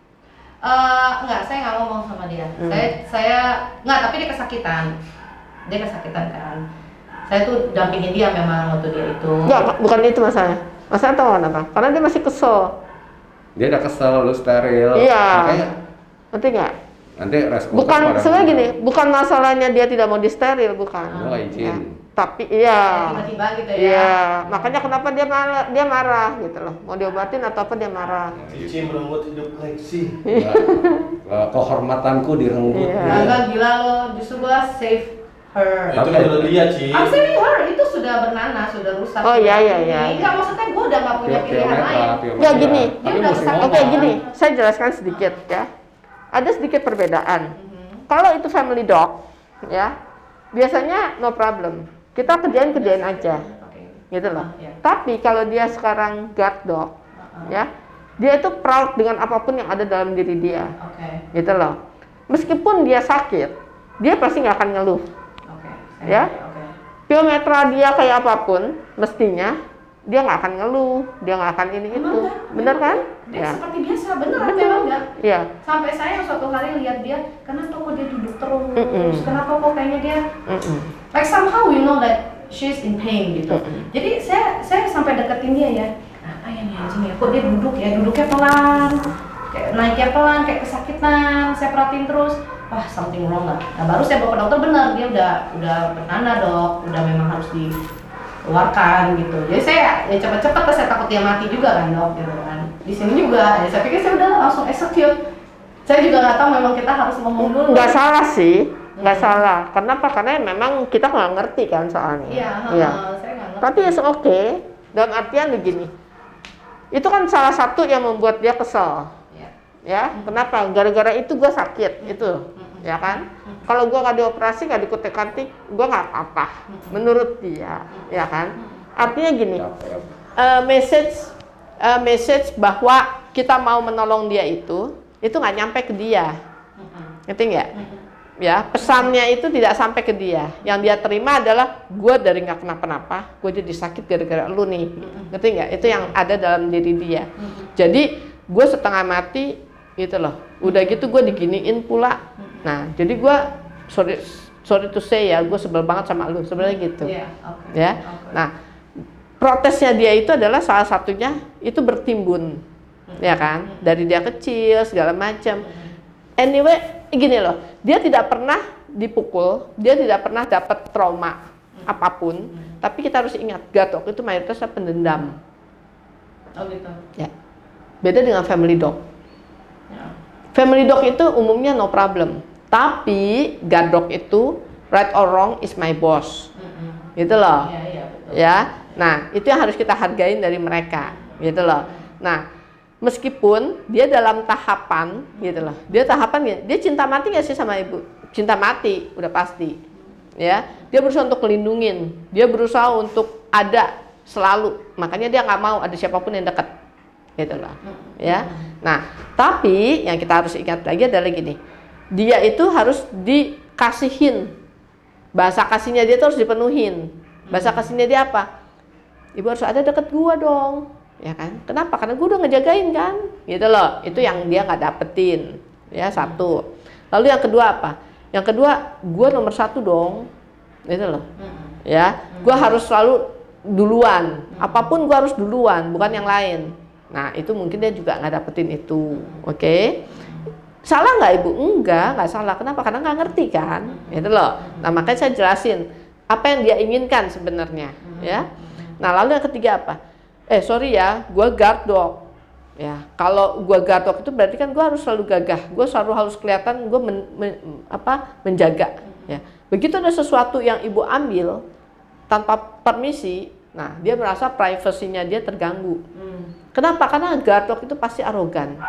Enggak, saya nggak ngomong sama dia. Saya nggak, tapi dia kesakitan. Dia kesakitan kan. Saya tuh dampingin dia memang waktu dia itu. Enggak, bukan itu masalahnya. Masalah tahu kenapa? Karena dia masih kesel. Dia udah kesel, lu steril. Iya. Makanya Ngerti nggak? nanti respon. Bukan sebenarnya gini, bukan masalahnya dia tidak mau disteril, bukan. Gua nggak izin. Ya, tapi iya. Tiba-tiba gitu ya. Iya, makanya kenapa dia marah gitu loh. Mau diobatin atau apa dia marah. Cici merenggut hidup Lexi. Kehormatanku direnggut. Iya. Agak gila loh, justru gua save her. Itu kan udah lihat Ci. I'm saving her, itu sudah bernanah, sudah rusak. Oh, iya, iya, iya. Enggak, maksudnya gua udah nggak punya pilihan lain. Ya gini, Tapi dia udah mesti kesal. ngomong. Oke gini, saya jelaskan sedikit ya. Ada sedikit perbedaan. Kalau itu family dog, ya biasanya no problem. Kita kerjain aja, Oke. gitu loh. Iya. Tapi kalau dia sekarang guard dog, ya dia itu proud dengan apapun yang ada dalam diri dia, Oke. gitu loh. Meskipun dia sakit, dia pasti nggak akan ngeluh. Oke. Ya. Oke. Biometra dia kayak apapun, mestinya dia nggak akan ngeluh, dia nggak akan ini itu, Emang bener kan? Dia Ya, seperti biasa, beneran betul. memang enggak. Iya. Sampai saya suatu hari lihat dia, kenapa kok dia duduk terus? Mm-mm. Kenapa kok kayaknya dia Mm-mm. like somehow you know that she's in pain gitu. Jadi saya sampai deketin dia ya. Apa ya nih anjing ya? Kok dia duduk ya? Duduknya pelan. Kayak naiknya pelan, kayak kesakitan. Saya perhatiin terus. Wah, something wrong lah. Nah, baru saya bawa ke dokter, benar dia udah bernanah, Dok. Udah memang harus dikeluarkan gitu. Jadi saya ya cepet-cepet lah, saya takut dia mati juga kan, Dok, gitu kan. Di sini juga, ya saya pikir saya udah langsung execute. Saya juga nggak tahu memang kita harus ngomong dulu. Nggak salah sih, nggak salah. Kenapa? Karena memang kita nggak ngerti kan soalnya. Iya, saya nggak ngerti. Tapi it's okay. Dalam artian begini, itu kan salah satu yang membuat dia kesel. Iya. Ya, kenapa? Gara-gara itu gue sakit, itu, ya kan? Kalau gue nggak dioperasi, nggak dikutik-katik, gue nggak apa-apa. Menurut dia, ya kan? Artinya gini, message bahwa kita mau menolong dia itu nggak nyampe ke dia, ngerti nggak? Ya, pesannya itu tidak sampai ke dia. Yang dia terima adalah gue dari nggak kenapa-napa, gue jadi sakit gara-gara lu nih, ngerti nggak? Itu yang ada dalam diri dia. Jadi gue setengah mati, gitu loh. Udah gitu gue diginiin pula. Nah, jadi gue sorry to say ya, gue sebel banget sama lu, sebenarnya gitu. Iya, oke. Ya, nah protesnya dia itu adalah salah satunya itu bertimbun, ya kan? Dari dia kecil segala macam. Anyway, gini loh, dia tidak pernah dipukul, dia tidak pernah dapat trauma, apapun, tapi kita harus ingat guard dog itu mayoritasnya pendendam. Oh gitu. Ya. Beda dengan family dog. Ya. Family dog itu umumnya no problem, tapi guard dog itu right or wrong is my boss. Gitu loh. Iya, iya, betul. Ya. Nah, itu yang harus kita hargain dari mereka, gitu loh. Nah, meskipun dia dalam tahapan, gitu loh. Dia cinta mati nggak sih sama ibu? Cinta mati, udah pasti. Ya, dia berusaha untuk melindungin, dia berusaha untuk ada selalu. Makanya dia nggak mau ada siapapun yang dekat, gitu loh. Ya. Nah, tapi yang kita harus ingat lagi adalah gini, dia itu harus dikasihin. Bahasa kasihnya dia tuh harus dipenuhin. Bahasa kasihnya dia apa? Ibu harus ada deket gua dong, ya kan? Kenapa? Karena gua udah ngejagain kan, gitu loh. Itu yang dia nggak dapetin, ya satu. Lalu yang kedua apa? Yang kedua, gua nomor satu dong, gitu loh. Ya, gua harus selalu duluan. Apapun gua harus duluan, bukan yang lain. Nah, itu mungkin dia juga nggak dapetin itu, oke? Salah nggak ibu? Enggak salah. Kenapa? Karena nggak ngerti kan, gitu loh. Nah, makanya saya jelasin apa yang dia inginkan sebenarnya, ya. Nah, lalu yang ketiga apa? Sorry ya, gue guard dog. Ya, kalau gue guard dog itu berarti kan gue harus selalu gagah. Gue selalu harus kelihatan gue menjaga. Ya, begitu ada sesuatu yang ibu ambil tanpa permisi, nah dia merasa privasinya dia terganggu. Kenapa? Karena guard dog itu pasti arogan.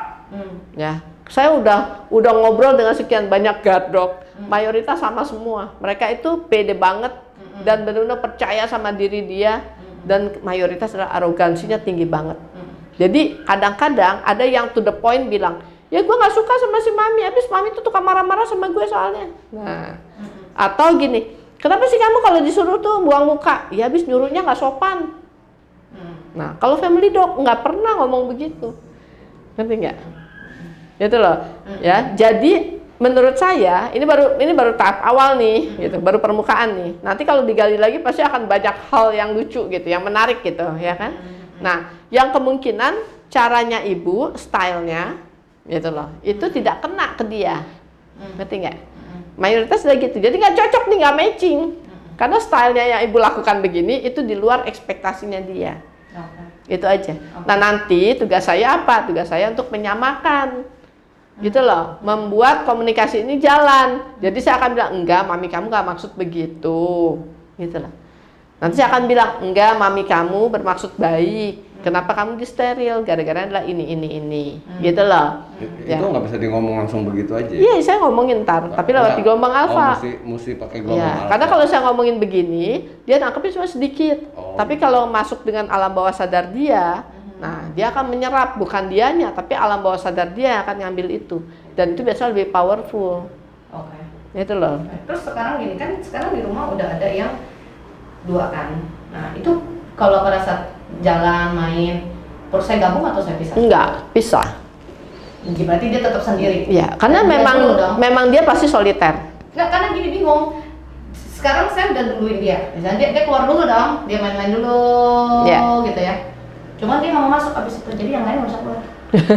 Ya, saya udah ngobrol dengan sekian banyak guard dog, mayoritas sama semua. Mereka itu pede banget dan benar-benar percaya sama diri dia, dan mayoritas adalah arogansinya tinggi banget. Jadi kadang-kadang ada yang to the point bilang, ya gue nggak suka sama si mami, habis mami tuh tukang marah-marah sama gue soalnya. Nah, atau gini, kenapa sih kamu kalau disuruh tuh buang muka? Ya habis nyuruhnya nggak sopan. Nah, kalau family dog nggak pernah ngomong begitu, ngerti nggak? Itu loh, ya. Jadi menurut saya ini baru tahap awal nih, gitu, baru permukaan nih. Nanti kalau digali lagi pasti akan banyak hal yang lucu gitu, yang menarik gitu, ya kan? Nah, yang kemungkinan caranya ibu, stylenya, gitu loh, itu tidak kena ke dia, ngerti nggak? Mayoritas udah gitu, jadi nggak cocok nih, nggak matching, karena stylenya yang ibu lakukan begini itu di luar ekspektasinya dia. Itu aja. Nah, nanti tugas saya apa? Tugas saya untuk menyamakan. Gitu loh, membuat komunikasi ini jalan. Jadi saya akan bilang, enggak, mami kamu nggak maksud begitu, gitu loh. Nanti saya akan bilang, enggak, mami kamu bermaksud baik. Kenapa kamu disteril? Gara-gara adalah ini, gitu loh. Itu nggak bisa ngomong langsung begitu aja. Iya, saya ngomongin ntar, tapi lewat di gelombang alfa. Mesti pakai gelombang alfa. Karena kalau saya ngomongin begini, dia nangkepnya cuma sedikit. Tapi kalau masuk dengan alam bawah sadar dia, nah, dia akan menyerap, bukan dianya, tapi alam bawah sadar dia akan ngambil itu. Dan itu biasanya lebih powerful. Oke. Itu loh. Terus sekarang gini kan, sekarang di rumah udah ada yang 2 kan. Nah, itu kalau pada saat jalan, main, terus saya gabung atau saya pisah? Enggak, pisah. Berarti dia tetap sendiri? Iya, karena memang dia pasti soliter. Enggak, karena gini bingung. Sekarang saya udah duluin dia. Misalnya dia keluar dulu dong, dia main-main dulu, gitu ya. Cuman dia nggak mau masuk abis itu, jadi yang lain nggak usah keluar.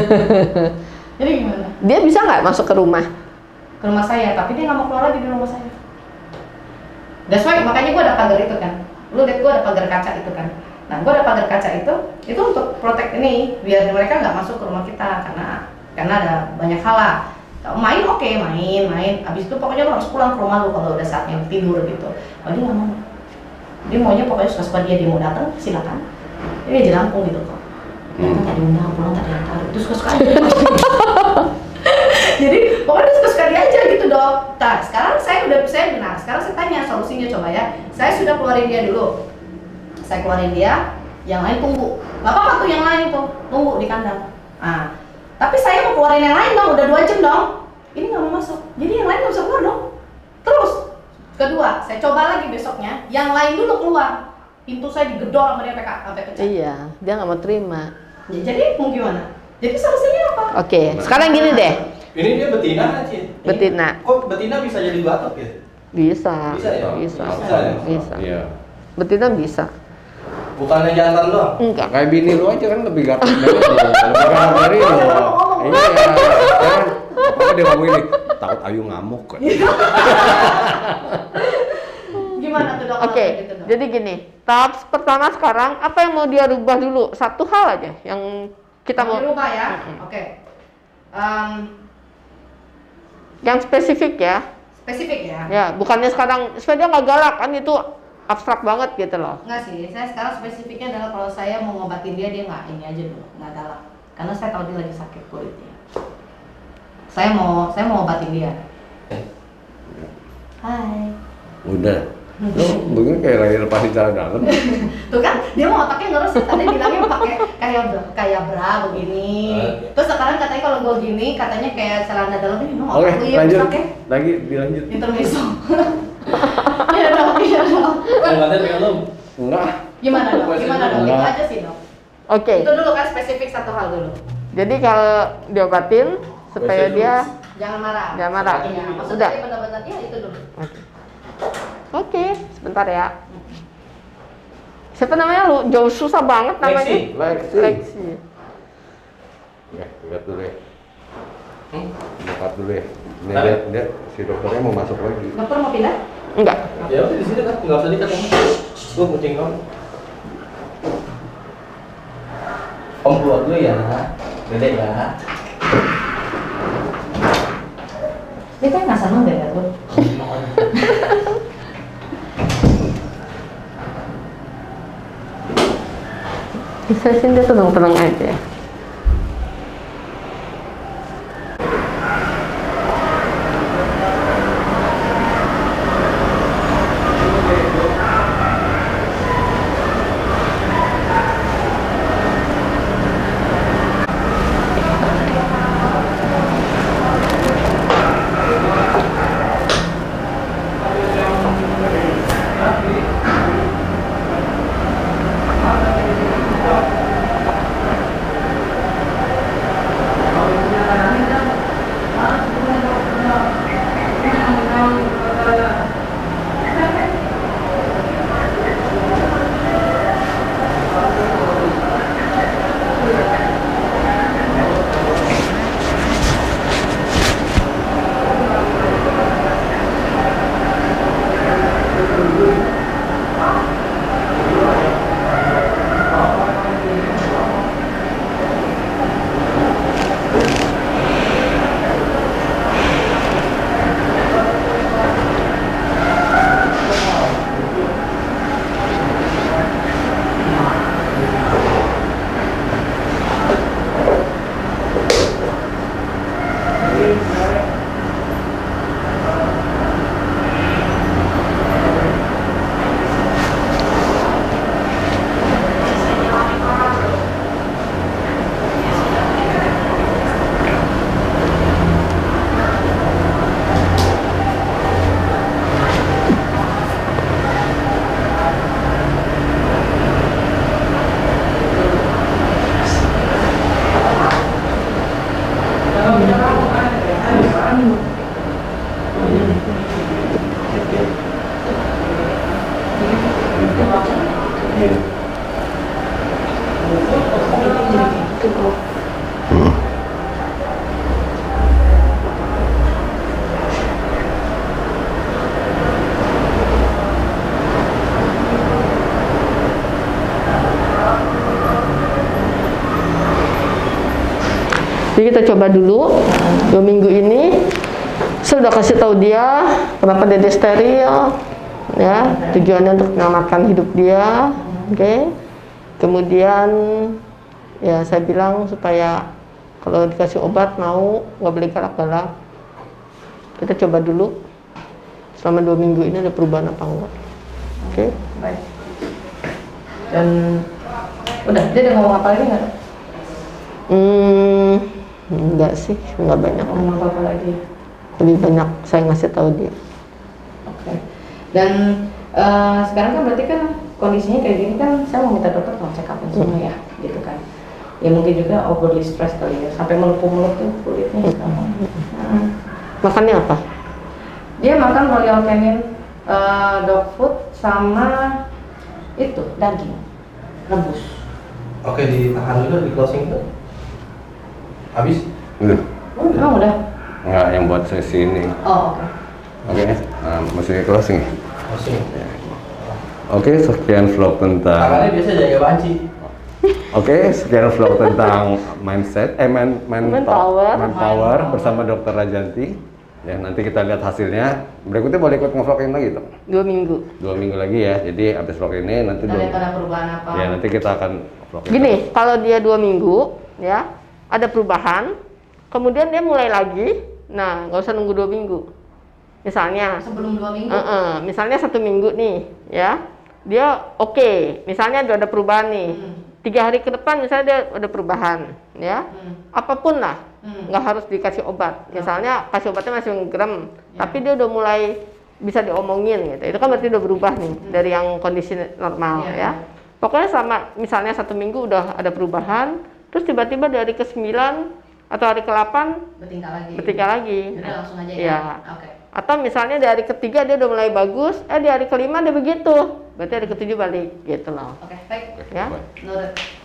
Jadi gimana? Dia bisa nggak masuk ke rumah? Ke rumah saya, tapi dia nggak mau keluar lagi di rumah saya. That's why, makanya gue ada pagar itu kan. Lu lihat gue ada pagar kaca itu kan. Nah, gue ada pagar kaca itu untuk protect ini, biar mereka nggak masuk ke rumah kita, karena ada banyak hal lah. Main oke, main. Abis itu pokoknya lu harus pulang ke rumah lu kalau udah saatnya tidur gitu. Oh, dia nggak mau. Dia maunya pokoknya suka-suka dia mau datang, silakan. Ini jelangkung gitu kok. Ternyata tadi undang pulang tadi antar. Itu suka-suka aja. Jadi pokoknya suka-suka dia aja gitu dok. Nah, sekarang sekarang saya tanya solusinya coba ya. Saya sudah keluarin dia dulu. Saya keluarin dia, yang lain tunggu. Gak apa-apa tuh yang lain tuh, tunggu di kandang. Nah, tapi saya mau keluarin yang lain dong, udah 2 jam dong. Ini nggak mau masuk. Jadi yang lain nggak bisa keluar dong. Terus kedua, saya coba lagi besoknya, yang lain dulu keluar. Pintu saya digedor sama dia sampai pecah. Iya, dia nggak mau terima. Ya, jadi mau gimana? Jadi solusinya apa? Oke, sekarang gini deh. Ini dia betina nggak sih? Betina. Kok betina bisa jadi batok ya? Bisa. Bisa ya? Bisa. Bisa. Iya. Betina bisa. Bukannya jantan doang? Enggak. Kayak bini lu aja kan lebih ganteng dari lu. Lebih ganteng dari lu. Iya. Kan apa dia ngomong ini? Takut Ayu ngamuk kan. Gimana tuh dok? Oke, Gitu, Dok? jadi gini, tahap pertama sekarang apa yang mau dia rubah dulu? Satu hal aja yang kita mau dirubah ya. Oke. yang spesifik ya. Spesifik ya. Ya, bukannya sekarang supaya dia nggak galak kan itu abstrak banget gitu loh. Enggak sih, saya sekarang spesifiknya adalah kalau saya mau ngobatin dia nggak ini aja dulu, nggak galak. Karena saya tahu dia lagi sakit kulitnya. Saya mau ngobatin dia. Hai. Udah. Lo begini kayak lagi lepasin celana dalam. Tuh kan, dia mau otaknya ngerusak. Tadi bilangnya pakai kayak bra begini. Terus sekarang katanya kalau gue gini, katanya kayak celana dalam ini. No, Oke, aku ya lanjut. pakai Lagi dilanjut. intermezzo. Iya dong, iya dong. Enggak ada belum. Enggak. Gimana dong? Gimana dong? Itu Enggak. aja sih dong. Oke. Itu dulu kan spesifik satu hal dulu. Jadi kalau diobatin supaya dia Jangan marah. Jangan marah. Iya, maksudnya Udah. dia benar-benar ya itu dulu. Oke, sebentar ya. Siapa namanya lu? Jauh susah banget namanya. Lexi. Lexi. Ya, lihat dulu ya. Lihat dulu ya. Ini dia si dokternya mau masuk lagi. Dokter mau pindah? Enggak. Ya udah di sini kan, nggak usah dikat. Gua kucing kamu. Om keluar dulu ya, Dede ya. Dia kan nggak seneng deh ya tuh. Bisa sih dia tenang-tenang aja. Jadi kita coba dulu 2 minggu ini. Saya udah kasih tahu dia kenapa Dede steril, ya tujuannya untuk menyelamatkan hidup dia, oke. Kemudian ya saya bilang supaya kalau dikasih obat mau nggak boleh galak-galak. Kita coba dulu selama 2 minggu ini ada perubahan apa enggak, oke? Baik. Dan udah, dia udah ngomong apa lagi nggak? Enggak sih, enggak banyak. Ngomong apa lagi? Lebih banyak saya ngasih tahu dia. Oke. Dan sekarang kan berarti kan kondisinya kayak gini kan, saya mau minta dokter mau check upin semua ya, gitu kan. Ya mungkin juga overly stress kali ya, sampai melepuh-melepuh kulitnya gitu. Makannya apa? Dia makan Royal Canin dog food sama itu daging rebus. Oke, ditahan dulu di closing tuh. Habis? Udah. Oh, udah. Enggak, yang buat sesi ini. Oh, oke. Oke, masih closing. Closing. Ya. Oke, sekian vlog tentang. Tangannya biasa jaga banci. Oke, sekian vlog tentang mindset, manpower bersama Dokter Rajanti. Ya, nanti kita lihat hasilnya. Berikutnya boleh ikut ngevlogin lagi dong. 2 minggu. 2 minggu lagi ya. Jadi habis vlog ini nanti Kita lihat ada perubahan apa. Ya, nanti kita akan vlogin. Gini, kalau dia 2 minggu, ya ada perubahan, kemudian dia mulai lagi. Nah, nggak usah nunggu 2 minggu. Misalnya. Sebelum 2 minggu. Misalnya 1 minggu nih, ya. Dia oke. Misalnya udah ada perubahan nih. 3 hari ke depan misalnya dia ada perubahan, ya. Apapun lah. Nggak harus dikasih obat. Misalnya kasih obatnya masih ngegrem, tapi dia udah mulai bisa diomongin gitu. Itu kan berarti udah berubah nih dari yang kondisi normal ya. Pokoknya selama misalnya 1 minggu udah ada perubahan, terus tiba-tiba dari ke-9 atau hari ke-8 bertingkah lagi. Udah langsung aja ya. Iya. Oke. Atau misalnya di hari ke-3 dia udah mulai bagus, di hari ke-5 dia begitu. Berarti hari ke-7 balik gitu loh. Oke, baik. Ya. Nurut.